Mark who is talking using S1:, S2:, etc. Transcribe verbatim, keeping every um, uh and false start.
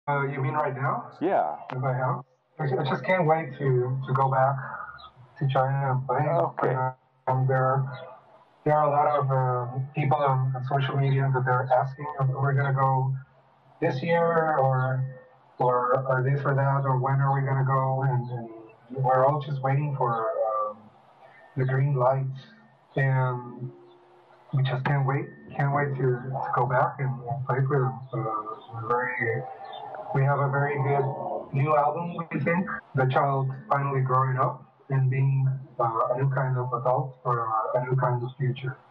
S1: You mean right now?
S2: Yeah.
S1: If I have? I ju- I just can't wait to, to go back to China and play.
S2: Okay.
S1: Um, there, there are a lot of um, people on, on social media that they're asking if we're going to go this year or or or this or that or when are we going to go, and, and we're all just waiting for um, the green light, and we just can't wait can't wait to, to go back and, and play for them. Uh, we're very we have a very good new album, we think. The child finally growing up and being uh, a new kind of adult for a new kind of future.